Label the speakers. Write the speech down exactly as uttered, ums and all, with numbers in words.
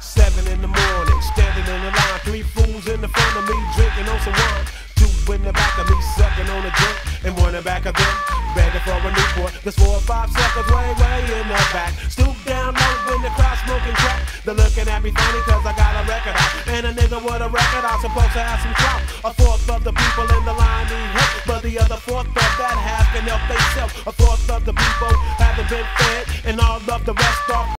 Speaker 1: Seven in the morning, standing in the line. Three fools in the front of me, drinking on some wine. Two in the back of me, sucking on a drink. And one in the back of them, begging for a Newport. There's four or five suckers way, way in the back. Stoop down low in the crowd smoking crack. They're looking at me funny cause I got a record out. And a nigga with a record out supposed to have some clout. A fourth of the people in the line need help, but the other fourth of that half can help themselves. A fourth of the people haven't been fed, and all of the rest are